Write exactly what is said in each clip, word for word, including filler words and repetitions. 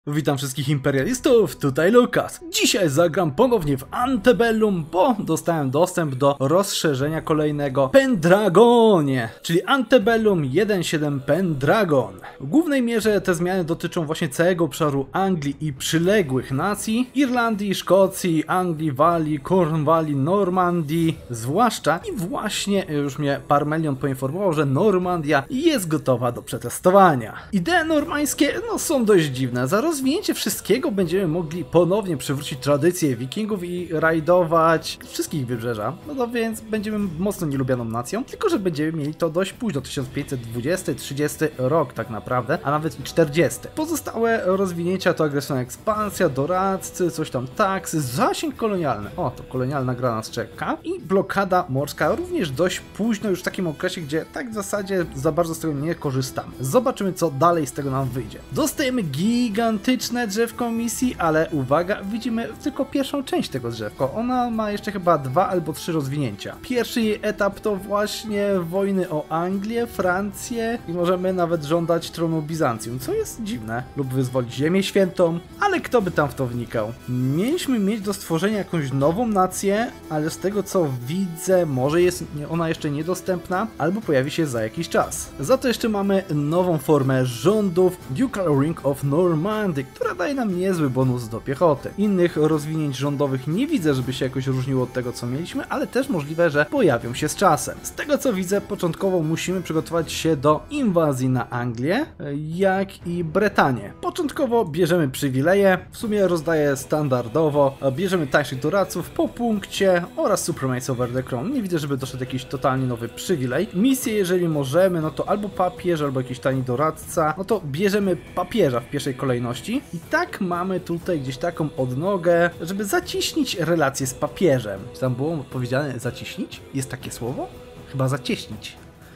Witam wszystkich imperialistów, tutaj Lukas. Dzisiaj zagram ponownie w Antebellum, bo dostałem dostęp do rozszerzenia kolejnego Pendragonie, czyli Antebellum jeden kropka siedem Pendragon. W głównej mierze te zmiany dotyczą właśnie całego obszaru Anglii i przyległych nacji, Irlandii, Szkocji, Anglii, Walii, Cornwalii, Normandii zwłaszcza. I właśnie już mnie Parmelion poinformował, że Normandia jest gotowa do przetestowania. Idee normańskie no, są dość dziwne. Za rozwinięcie wszystkiego będziemy mogli ponownie przywrócić tradycje wikingów i rajdować wszystkich wybrzeża. No to więc będziemy mocno nielubianą nacją, tylko że będziemy mieli to dość późno, tysiąc pięćset dwudziesty trzydziesty rok tak naprawdę, a nawet i czterdziesty. Pozostałe rozwinięcia to agresywna ekspansja, doradcy, coś tam taksy, zasięg kolonialny, o to kolonialna gra nas czeka i blokada morska również dość późno, już w takim okresie, gdzie tak w zasadzie za bardzo z tego nie korzystamy. Zobaczymy, co dalej z tego nam wyjdzie. Dostajemy gigantyczne drzewko misji, ale uwaga, widzimy tylko pierwszą część tego drzewka. Ona ma jeszcze chyba dwa albo trzy rozwinięcia. Pierwszy jej etap to właśnie wojny o Anglię, Francję i możemy nawet żądać tronu Bizancjum, co jest dziwne, lub wyzwolić Ziemię Świętą, ale kto by tam w to wnikał? Mieliśmy mieć do stworzenia jakąś nową nację, ale z tego co widzę, może jest ona jeszcze niedostępna, albo pojawi się za jakiś czas. Za to jeszcze mamy nową formę rządów, Ducal Ring of Normandy, która daje nam niezły bonus do piechoty. Innych rozwinięć rządowych nie widzę, żeby się jakoś różniło od tego, co mieliśmy, ale też możliwe, że pojawią się z czasem. Z tego co widzę, początkowo musimy przygotować się do inwazji na Anglię, jak i Bretanię. Początkowo bierzemy przywileje, w sumie rozdaję standardowo, bierzemy tańszych doradców po punkcie oraz Supremacy over the Crown. Nie widzę, żeby doszedł jakiś totalnie nowy przywilej. Misje, jeżeli możemy, no to albo papież, albo jakiś tani doradca, no to bierzemy papieża w pierwszej kolejności. I tak mamy tutaj gdzieś taką odnogę, żeby zacieśnić relacje z papieżem. Czy tam było powiedziane zaciśnić? Jest takie słowo? Chyba zacieśnić.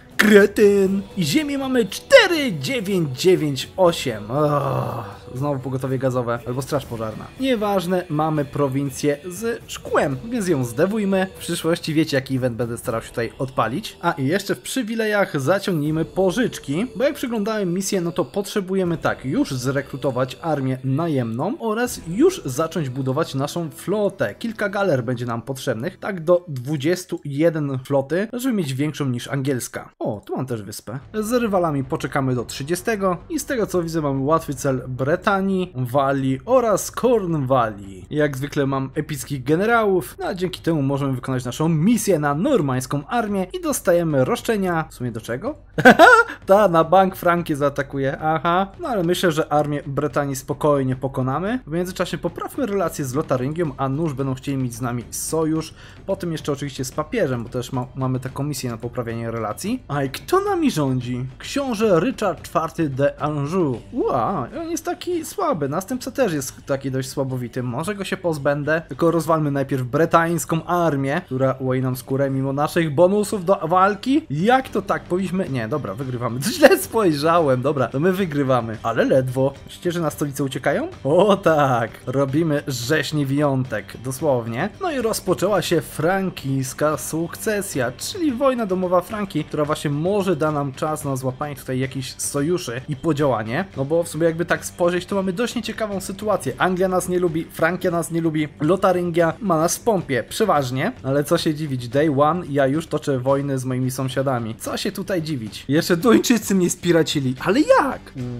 Kretyn! I ziemię mamy cztery dziewięć dziewięć osiem. Oh, znowu pogotowie gazowe albo straż pożarna. Nieważne, mamy prowincję z szkłem, więc ją zdewujmy. W przyszłości wiecie, jaki event będę starał się tutaj odpalić. A i jeszcze w przywilejach zaciągnijmy pożyczki, bo jak przyglądałem misję, no to potrzebujemy tak, już zrekrutować armię najemną oraz już zacząć budować naszą flotę. Kilka galer będzie nam potrzebnych, tak do dwudziestu jeden floty, żeby mieć większą niż angielska. O, tu mam też wyspę. Z rywalami poczekamy do trzydziestego i z tego co widzę mamy łatwy cel Bretanii, Walii oraz Cornwalii. Jak zwykle mam epickich generałów, no a dzięki temu możemy wykonać naszą misję na normańską armię i dostajemy roszczenia. W sumie do czego? Ta, na bank Frankię zaatakuje, aha. No ale myślę, że armię Bretanii spokojnie pokonamy. W międzyczasie poprawmy relacje z Lotaryngią, a nuż będą chcieli mieć z nami sojusz. Potem jeszcze oczywiście z papieżem, bo też ma, mamy tę komisję na poprawianie relacji. A i kto nami rządzi? Książę Richard czwarty de Anjou. Ua, on jest taki słaby. Następca też jest taki dość słabowity. Może go się pozbędę. Tylko rozwalmy najpierw bretańską armię, która ułoi nam skórę mimo naszych bonusów do walki. Jak to tak? Powinniśmy... Nie, dobra, wygrywamy. Źle spojrzałem. Dobra, to my wygrywamy. Ale ledwo. Myślicie, że na stolicę uciekają? O tak. Robimy rzeźni wiątek. Dosłownie. No i rozpoczęła się frankijska sukcesja, czyli wojna domowa Frankii, która właśnie może da nam czas na złapanie tutaj jakichś sojuszy i podziałanie, no bo w sumie jakby tak spojrzeć, to mamy dość nieciekawą sytuację. Anglia nas nie lubi, Frankia nas nie lubi, Lotaryngia ma nas w pompie, przeważnie, ale co się dziwić, day one ja już toczę wojny z moimi sąsiadami. Co się tutaj dziwić? Jeszcze Duńczycy mnie spiracili, ale jak?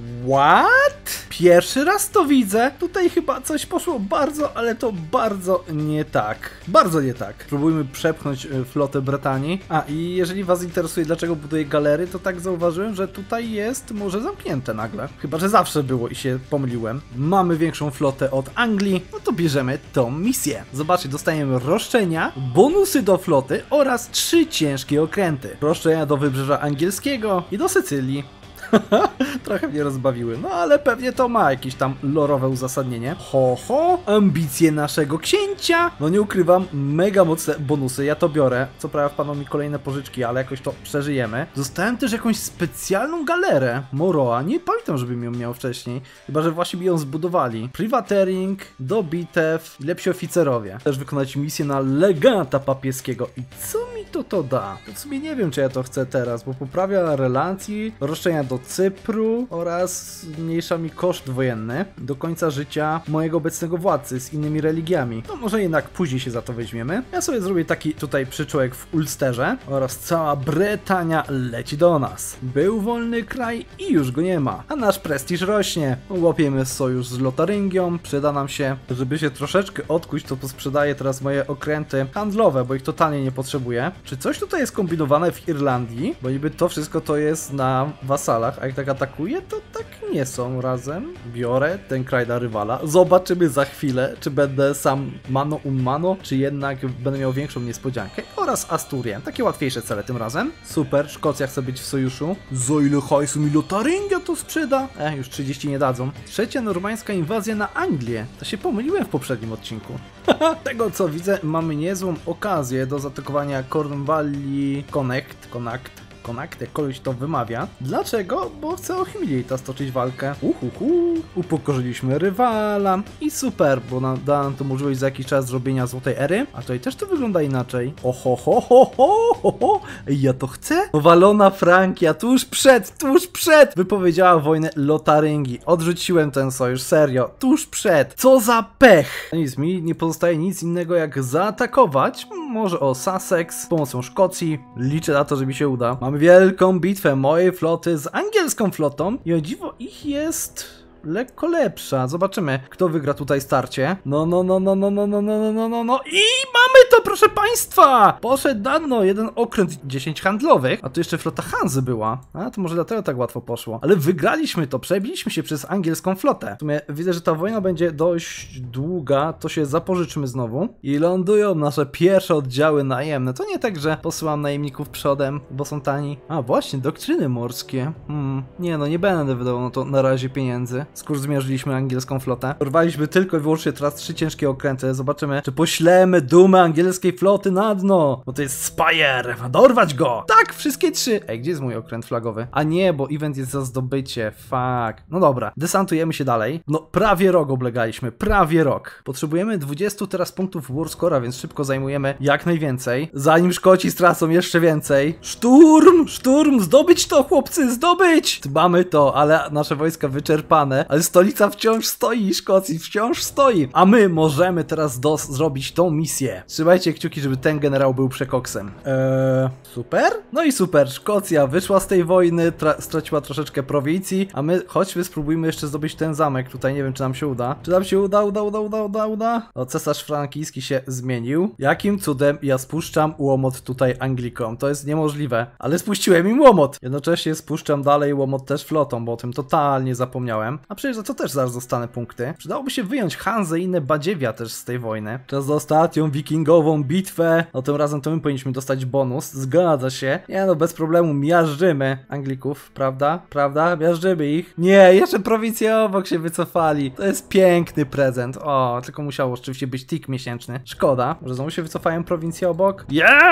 What? Pierwszy raz to widzę, tutaj chyba coś poszło bardzo, ale to bardzo nie tak. Bardzo nie tak. Spróbujmy przepchnąć flotę Brytanii. A i jeżeli was interesuje, dlaczego buduję galery, to tak zauważyłem, że tutaj jest może zamknięte nagle. Chyba, że zawsze było i się pomyliłem. Mamy większą flotę od Anglii, no to bierzemy tą misję. Zobaczcie, dostajemy roszczenia, bonusy do floty oraz trzy ciężkie okręty. Roszczenia do wybrzeża angielskiego i do Sycylii. Trochę mnie rozbawiły, no ale pewnie to ma jakieś tam lorowe uzasadnienie. Ho, ho, ambicje naszego księcia. No nie ukrywam, mega mocne bonusy, ja to biorę. Co prawda wpadną mi kolejne pożyczki, ale jakoś to przeżyjemy. Dostałem też jakąś specjalną galerę Moroa, nie pamiętam, żebym ją miał wcześniej. Chyba, że właśnie mi ją zbudowali. Privatering, do bitew, lepsi oficerowie. Też wykonać misję na legata papieskiego. I co mi to to da? To w sumie nie wiem, czy ja to chcę teraz, bo poprawia relacji, roszczenia do Cypru oraz zmniejsza mi koszt wojenny do końca życia mojego obecnego władcy z innymi religiami. No może jednak później się za to weźmiemy. Ja sobie zrobię taki tutaj przyczółek w Ulsterze oraz cała Brytania leci do nas. Był wolny kraj i już go nie ma, a nasz prestiż rośnie. Łapiemy sojusz z Lotaryngią, przyda nam się, żeby się troszeczkę odkuć, to posprzedaję teraz moje okręty handlowe, bo ich totalnie nie potrzebuję. Czy coś tutaj jest kombinowane w Irlandii? Bo niby to wszystko to jest na wasalach, a jak tak atakuje, to tak nie są razem. Biorę ten kraj na rywala. Zobaczymy za chwilę, czy będę sam mano un mano, czy jednak będę miał większą niespodziankę. Oraz Asturię. Takie łatwiejsze cele tym razem. Super, Szkocja chce być w sojuszu. Za ile hajsu mi Lotaryngia to sprzeda? E, już trzydzieści nie dadzą. Trzecia normańska inwazja na Anglię. To się pomyliłem w poprzednim odcinku. Tego co widzę, mamy niezłą okazję do zaatakowania Cornwalli Connect. Connect. Connect, jakkolwiek to wymawia. Dlaczego? Bo chcę o Humiliata stoczyć walkę. Uhuhu. Upokorzyliśmy rywala. I super, bo nam da nam to możliwość za jakiś czas zrobienia złotej ery. A tutaj też to wygląda inaczej. Oho, ho, ho, ho, ho, ho. Ej, ja to chcę? Walona Frankia, tuż przed, tuż przed wypowiedziała wojnę Lotaryngii. Odrzuciłem ten sojusz, serio. Tuż przed. Co za pech. Nic, mi nie pozostaje nic innego jak zaatakować. Może o Sussex z pomocą Szkocji. Liczę na to, że mi się uda. Mamy wielką bitwę mojej floty z angielską flotą i o dziwo ich jest lekko lepsza. Zobaczymy, kto wygra tutaj starcie. No, no, no, no, no, no, no, no, no, no, no i mamy to, proszę państwa! Poszedł dawno jeden okręt, dziesięć handlowych, a tu jeszcze flota Hanzy była. A, to może dlatego tak łatwo poszło. Ale wygraliśmy to, przebiliśmy się przez angielską flotę. W sumie widzę, że ta wojna będzie dość długa, to się zapożyczmy znowu. I lądują nasze pierwsze oddziały najemne. To nie tak, że posyłam najemników przodem, bo są tani. A, właśnie, doktryny morskie. Hmm, nie no, nie będę wydawał no to na razie pieniędzy. Skoro zmierzyliśmy angielską flotę. Porwaliśmy tylko i wyłącznie teraz trzy ciężkie okręty. Zobaczymy, czy poślemy dumę angielskiej floty na dno. Bo to jest Spire. Dorwać go! Tak, wszystkie trzy. Ej, gdzie jest mój okręt flagowy? A nie, bo event jest za zdobycie. Fuck. No dobra, desantujemy się dalej. No, prawie rok oblegaliśmy. Prawie rok. Potrzebujemy dwudziestu teraz punktów Warscora, więc szybko zajmujemy jak najwięcej. Zanim Szkoci stracą jeszcze więcej. Szturm! Szturm! Zdobyć to, chłopcy! Zdobyć! Mamy to, ale nasze wojska wyczerpane. Ale stolica wciąż stoi, Szkocji wciąż stoi. A my możemy teraz dos zrobić tą misję. Trzymajcie kciuki, żeby ten generał był przekoksem. Eee, super? No i super. Szkocja wyszła z tej wojny, straciła troszeczkę prowincji, a my chodźmy, spróbujmy jeszcze zdobyć ten zamek. Tutaj nie wiem, czy nam się uda. Czy nam się uda, uda, uda, uda, uda, uda? O, cesarz frankijski się zmienił. Jakim cudem ja spuszczam łomot tutaj Anglikom? To jest niemożliwe. Ale spuściłem im łomot. Jednocześnie spuszczam dalej łomot też flotą, bo o tym totalnie zapomniałem. A przecież za to też zaraz dostanę punkty. Przydałoby się wyjąć Hanzę i inne badziewia też z tej wojny. Czas za ostatnią wikingową bitwę. No tym razem to my powinniśmy dostać bonus. Zgadza się. Nie no, bez problemu miażdżymy Anglików, prawda? Prawda? Miażdżymy ich. Nie, jeszcze prowincje obok się wycofali. To jest piękny prezent. O, tylko musiało oczywiście być tik miesięczny. Szkoda, że znowu się wycofają prowincje obok.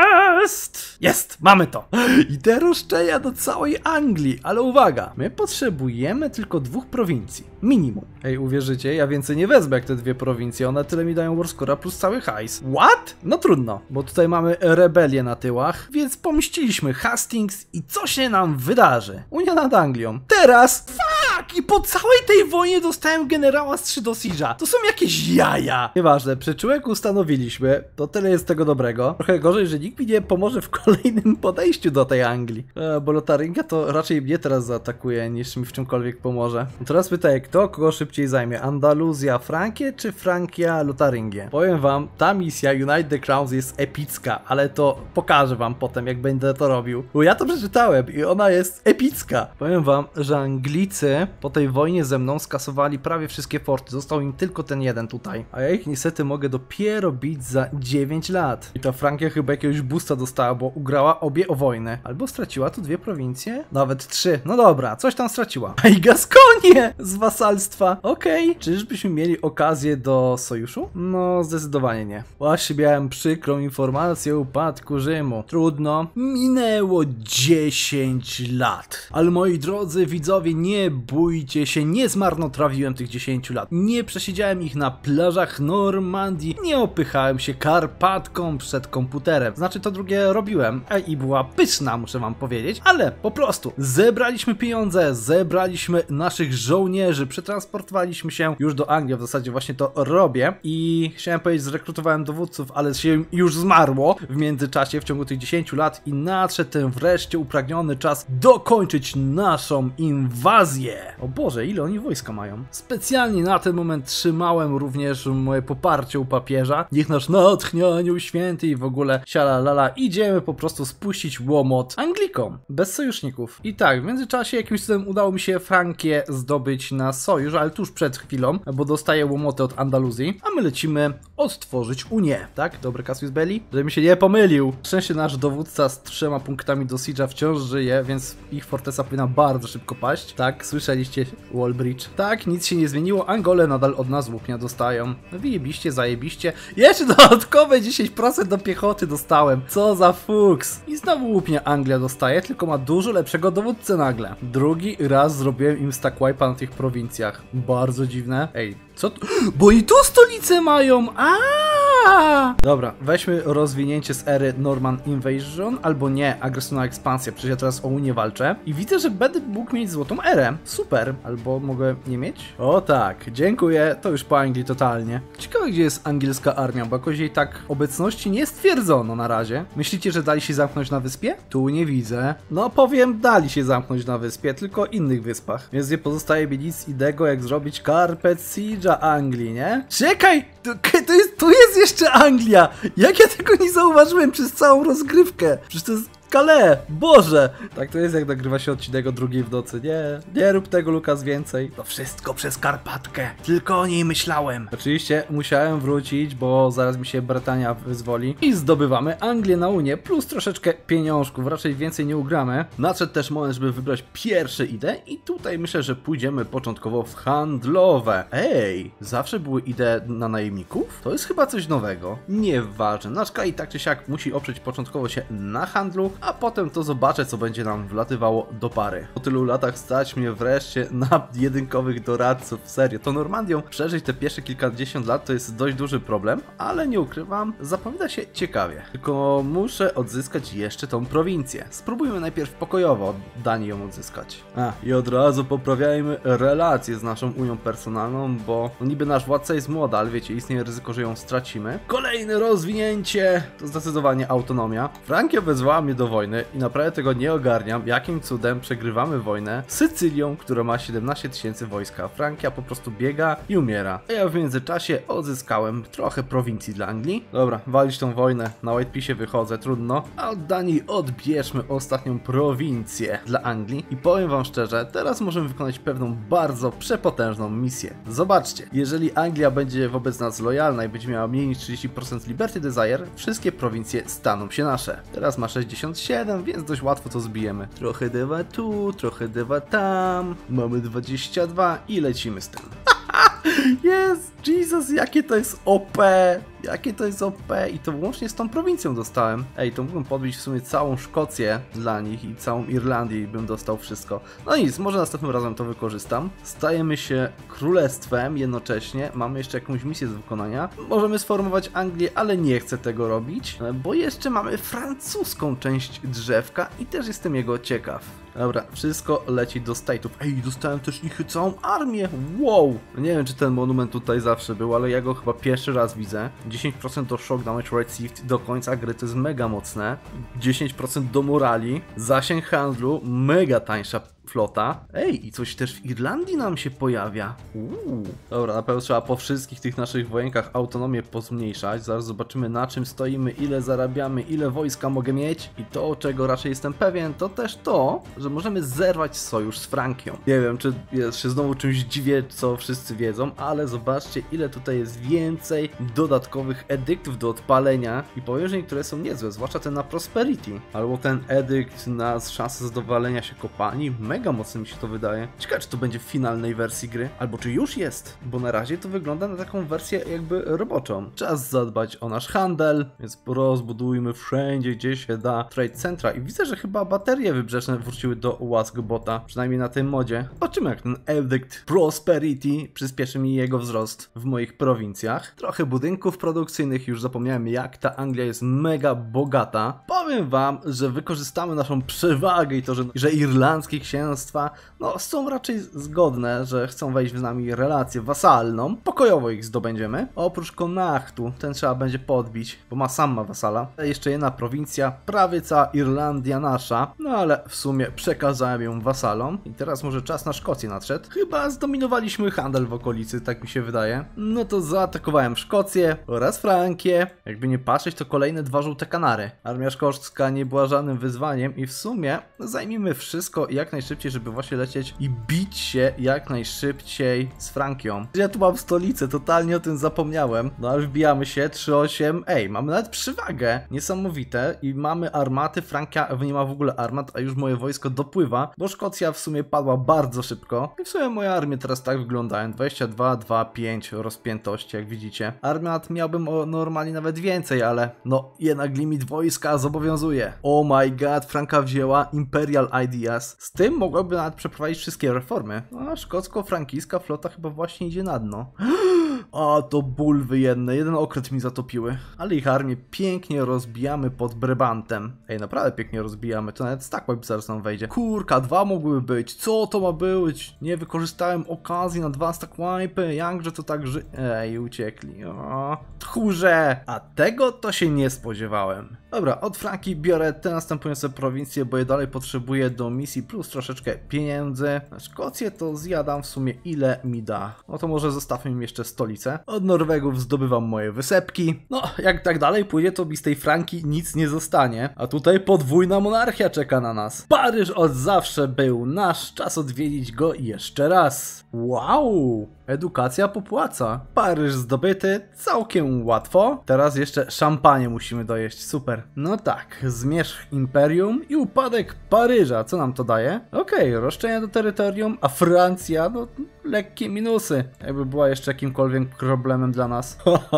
Jest! Jest! Mamy to! I te roszczenia do całej Anglii. Ale uwaga, my potrzebujemy tylko dwóch prowincji. Minimum. Ej, uwierzycie? Ja więcej nie wezmę jak te dwie prowincje. One tyle mi dają Warscora plus cały hajs. What? No trudno, bo tutaj mamy rebelię na tyłach, więc pomściliśmy Hastings i co się nam wydarzy? Unia nad Anglią. Teraz fuck! I po całej tej wojnie dostałem generała z trzy do Siege'a. To są jakieś jaja. Nieważne, przyczółek ustanowiliśmy. To tyle jest tego dobrego. Trochę gorzej, że nikt mi nie pomoże w kolejnym podejściu do tej Anglii. E, bo Lotaryngia to raczej mnie teraz zaatakuje, niż mi w czymkolwiek pomoże. Teraz pytaję, kto kogo szybciej zajmie? Andaluzja Frankię czy Frankia Lotaryngię? Powiem wam, ta misja Unite the Crowns jest epicka, ale to pokażę wam potem, jak będę to robił. Bo ja to przeczytałem i ona jest epicka. Powiem wam, że Anglicy po tej wojnie ze mną skasowali prawie wszystkie forty. Został im tylko ten jeden tutaj. A ja ich niestety mogę dopiero bić za dziewięć lat. I ta Frankia chyba jakiegoś boosta dostała, bo ugrała obie o wojnę. Albo straciła tu dwie prowincje? Nawet trzy. No dobra, coś tam straciła. A i Gaskonię z wasalstwa. Okej. Okay. Czyżbyśmy mieli okazję do sojuszu? No, zdecydowanie nie. Właśnie miałem przykrą informację o upadku Rzymu. Trudno. Minęło dziesięć lat. Ale moi drodzy widzowie, nie bójcie się, nie zmarnotrawiłem tych dziesięciu lat. Nie przesiedziałem ich na plażach Normandii, nie opychałem się Karpatką przed komputerem. Znaczy to drugie robiłem e, i była pyszna, muszę wam powiedzieć, ale po prostu zebraliśmy pieniądze, zebraliśmy naszych żołnierzy, przetransportowaliśmy się już do Anglii, w zasadzie właśnie to robię i chciałem powiedzieć, zrekrutowałem dowódców, ale się już zmarło w międzyczasie w ciągu tych dziesięciu lat i nadszedł ten wreszcie upragniony czas dokończyć naszą inwazję. O Boże, ile oni wojska mają? Specjalnie na ten moment trzymałem również moje poparcie u papieża. Niech nasz natchnianiu święty i w ogóle sialalala, idziemy po prostu spuścić łomot Anglikom, bez sojuszników. I tak, w międzyczasie jakimś cudem udało mi się Frankię zdobyć na sojusz, ale tuż przed chwilą, bo dostaję łomoty od Andaluzji, a my lecimy odtworzyć Unię, tak? Dobry Cassius Belli? Żebym się nie pomylił. Szczęście nasz dowódca z trzema punktami do siege'a wciąż żyje, więc ich fortesa powinna bardzo szybko paść. Tak, słyszeliście Wallbridge. Tak, nic się nie zmieniło, Angole nadal od nas łupnia dostają. No wyjebiście, zajebiście. Jeszcze dodatkowe dziesięć procent do piechoty dostałem. Co za fuks. I znowu łupnia Anglia dostaje, tylko ma dużo lepszego dowódcę nagle. Drugi raz zrobiłem im stack wipe'a na tych prowincjach. Bardzo dziwne. Ej, co tu? Bo i tu stolicę mają! Aaaa! Dobra, weźmy rozwinięcie z ery Norman Invasion, albo nie, agresywna ekspansja, przecież ja teraz o Unię walczę. I widzę, że będę mógł mieć złotą erę. Super. Albo mogę nie mieć? O tak, dziękuję. To już po Anglii totalnie. Ciekawe, gdzie jest angielska armia, bo jakoś jej tak obecności nie stwierdzono na razie. Myślicie, że dali się zamknąć na wyspie? Tu nie widzę. No powiem, dali się zamknąć na wyspie, tylko innych wyspach. Więc nie pozostaje mi nic innego, jak zrobić Carpet Siege'a Anglii, nie? Czekaj! To, to jest, tu jest jeszcze Anglia! Jak ja tego nie zauważyłem przez całą rozgrywkę? Przecież to jest Calais! Boże! Tak to jest, jak nagrywa się odcinek o drugiej w nocy. Nie, nie rób tego, Lukas, więcej. To wszystko przez Karpatkę. Tylko o niej myślałem. Oczywiście musiałem wrócić, bo zaraz mi się Brytania wyzwoli. I zdobywamy Anglię na Unię, plus troszeczkę pieniążków. Raczej więcej nie ugramy. Nadszedł też moment, żeby wybrać pierwsze idee i tutaj myślę, że pójdziemy początkowo w handlowe. Ej, zawsze były idee na najemników? To jest chyba coś nowego. Nieważne. Nasz kraj tak czy siak musi oprzeć początkowo się na handlu, a potem to zobaczę, co będzie nam wlatywało do pary. Po tylu latach stać mnie wreszcie na jedynkowych doradców. Serio, to Normandią przeżyć te pierwsze kilkadziesiąt lat to jest dość duży problem, ale nie ukrywam, zapowiada się ciekawie. Tylko muszę odzyskać jeszcze tą prowincję. Spróbujmy najpierw pokojowo od Danii ją odzyskać. A, i od razu poprawiajmy relacje z naszą Unią personalną, bo no niby nasz władca jest młoda, ale wiecie, istnieje ryzyko, że ją stracimy. Kolejne rozwinięcie to zdecydowanie autonomia. Frankia wezwała mnie do wojny i naprawdę tego nie ogarniam, jakim cudem przegrywamy wojnę z Sycylią, która ma siedemnaście tysięcy wojska. Frankia po prostu biega i umiera. A ja w międzyczasie odzyskałem trochę prowincji dla Anglii. Dobra, walić tą wojnę, na Whitepisie wychodzę, trudno. A od Danii odbierzmy ostatnią prowincję dla Anglii i powiem wam szczerze, teraz możemy wykonać pewną bardzo przepotężną misję. Zobaczcie, jeżeli Anglia będzie wobec nas lojalna i będzie miała mniej niż trzydzieści procent Liberty Desire, wszystkie prowincje staną się nasze. Teraz ma sześćdziesiąt siedem, więc dość łatwo to zbijemy. Trochę dewa tu, trochę dewa tam. Mamy dwadzieścia dwa i lecimy z tym. Jest! Jesus, jakie to jest O P! Jakie to jest O P! I to wyłącznie z tą prowincją dostałem. Ej, to mógłbym podbić w sumie całą Szkocję dla nich i całą Irlandię i bym dostał wszystko. No nic, może następnym razem to wykorzystam. Stajemy się królestwem jednocześnie. Mamy jeszcze jakąś misję do wykonania. Możemy sformować Anglię, ale nie chcę tego robić, bo jeszcze mamy francuską część drzewka i też jestem jego ciekaw. Dobra, wszystko leci do state'ów. Ej, dostałem też ich całą armię. Wow! Nie wiem, czy ten monument tutaj zawsze był, ale ja go chyba pierwszy raz widzę. dziesięć procent do shock damage received do końca gry, to jest mega mocne. dziesięć procent do morali. Zasięg handlu, mega tańsza flota. Ej, i coś też w Irlandii nam się pojawia. Uuu. Dobra, na pewno trzeba po wszystkich tych naszych wojenkach autonomię pozmniejszać. Zaraz zobaczymy, na czym stoimy, ile zarabiamy, ile wojska mogę mieć. I to, czego raczej jestem pewien, to też to, że możemy zerwać sojusz z Frankią. Nie wiem, czy ja się znowu czymś dziwię, co wszyscy wiedzą, ale zobaczcie, ile tutaj jest więcej dodatkowych edyktów do odpalenia. I powiem, że niektóre są niezłe, zwłaszcza ten na Prosperity. Albo ten edykt na szansę zadowolenia się kopalni. mega mocno mi się to wydaje. Ciekawe, czy to będzie w finalnej wersji gry, albo czy już jest, bo na razie to wygląda na taką wersję jakby roboczą. Czas zadbać o nasz handel, więc rozbudujmy wszędzie, gdzie się da trade centra i widzę, że chyba baterie wybrzeżne wróciły do Łaskbota, przynajmniej na tym modzie. Zobaczymy, jak ten Edict Prosperity przyspieszy mi jego wzrost w moich prowincjach. Trochę budynków produkcyjnych, już zapomniałem, jak ta Anglia jest mega bogata. Powiem wam, że wykorzystamy naszą przewagę i to, że, że irlandzkie księstwa no, są raczej zgodne, że chcą wejść z nami relację wasalną. Pokojowo ich zdobędziemy. Oprócz Connachtu, ten trzeba będzie podbić, bo ma sam ma wasala. Jeszcze jedna prowincja, prawie cała Irlandia nasza, no ale w sumie przekazałem ją wasalom. I teraz może czas na Szkocję nadszedł. Chyba zdominowaliśmy handel w okolicy, tak mi się wydaje. No to zaatakowałem Szkocję oraz Frankię. Jakby nie patrzeć, to kolejne dwa żółte kanary. Armia szkocka nie była żadnym wyzwaniem i w sumie zajmijmy wszystko jak najszybciej, żeby właśnie lecieć i bić się jak najszybciej z Frankią. Ja tu mam stolicę, totalnie o tym zapomniałem. No ale wbijamy się, trzy osiem. Ej, mamy nawet przewagę. Niesamowite. I mamy armaty. Frankia nie ma w ogóle armat, a już moje wojsko dopływa, bo Szkocja w sumie padła bardzo szybko. I w sumie moje armie teraz tak wyglądają. dwadzieścia dwa, dwa, pięć rozpiętości, jak widzicie. Armat miałbym o, normalnie nawet więcej, ale no jednak limit wojska zobowiązuje. Oh my god, Franka wzięła Imperial Ideas. Z tym mogłaby nawet przeprowadzić wszystkie reformy. A szkocko-frankijska flota chyba właśnie idzie na dno. A to bulwy jedne, jeden okręt mi zatopiły. Ale ich armię pięknie rozbijamy pod Brabantem. Ej, naprawdę pięknie rozbijamy, to nawet Stackwipe zaraz nam wejdzie. Kurka, dwa mogłyby być, co to ma być? Nie wykorzystałem okazji na dwa Stackwipe, jakże to tak ży... Ej, uciekli. O, tchórze! A tego to się nie spodziewałem. Dobra, od Franki biorę te następujące prowincje, bo je dalej potrzebuję do misji, plus troszeczkę pieniędzy. Na Szkocję to zjadam w sumie ile mi da. No to może zostawmy im jeszcze stolicę. Od Norwegów zdobywam moje wysepki. No, jak tak dalej pójdzie, to mi z tej Franki nic nie zostanie. A tutaj podwójna monarchia czeka na nas. Paryż od zawsze był nasz, czas odwiedzić go jeszcze raz. Wow! Edukacja popłaca. Paryż zdobyty całkiem łatwo. Teraz jeszcze szampanię musimy dojeść. Super. No tak, zmierzch imperium i upadek Paryża. Co nam to daje? Okej, okay, roszczenia do terytorium, a Francja, no lekkie minusy. Jakby była jeszcze jakimkolwiek problemem dla nas.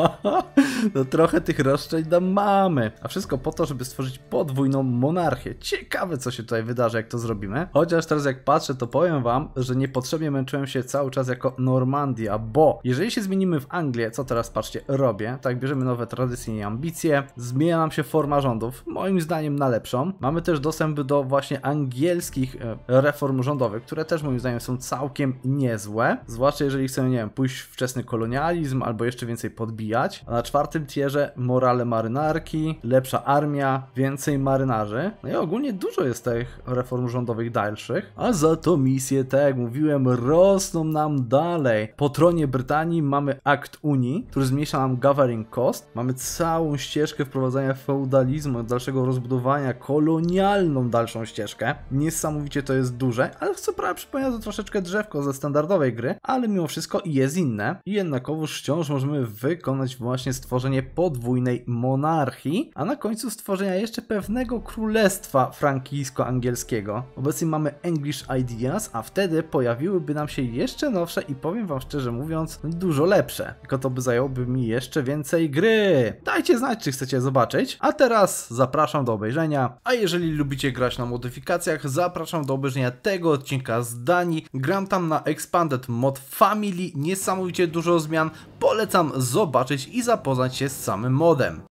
No trochę tych roszczeń tam mamy. A wszystko po to, żeby stworzyć podwójną monarchię. Ciekawe, co się tutaj wydarzy, jak to zrobimy. Chociaż teraz jak patrzę, to powiem wam, że niepotrzebnie męczyłem się cały czas jako Normandia, bo jeżeli się zmienimy w Anglię, co teraz patrzcie, robię, tak bierzemy nowe tradycje i ambicje, zmienia nam się forma rządów, moim zdaniem na lepszą. Mamy też dostęp do właśnie angielskich e, reform rządowych, które też moim zdaniem są całkiem niezłe, zwłaszcza jeżeli chcemy, nie wiem, pójść w wczesny kolonializm albo jeszcze więcej podbijać. A na czwartym tierze morale marynarki, lepsza armia, więcej marynarzy. No i ogólnie dużo jest tych reform rządowych dalszych, a za to misje, tak jak mówiłem, rosną nam dalej. Po tronie Brytanii mamy akt Unii, który zmniejsza nam governing cost. Mamy całą ścieżkę wprowadzania feudalizmu, dalszego rozbudowania, kolonialną dalszą ścieżkę. Niesamowicie to jest duże, ale co prawda przypomina to troszeczkę drzewko ze standardowej gry, ale mimo wszystko jest inne. I jednakowoż wciąż możemy wykonać właśnie stworzenie podwójnej monarchii, a na końcu stworzenia jeszcze pewnego królestwa frankijsko-angielskiego. Obecnie mamy English Ideas, a wtedy pojawiłyby nam się jeszcze nowsze i powiem wam szczerze mówiąc, dużo lepsze. Tylko to by zajęłoby mi jeszcze więcej gry. Dajcie znać, czy chcecie zobaczyć. A teraz zapraszam do obejrzenia. A jeżeli lubicie grać na modyfikacjach, zapraszam do obejrzenia tego odcinka z Danii. Gram tam na Expanded Mod Family. Niesamowicie dużo zmian. Polecam zobaczyć i zapoznać się z samym modem.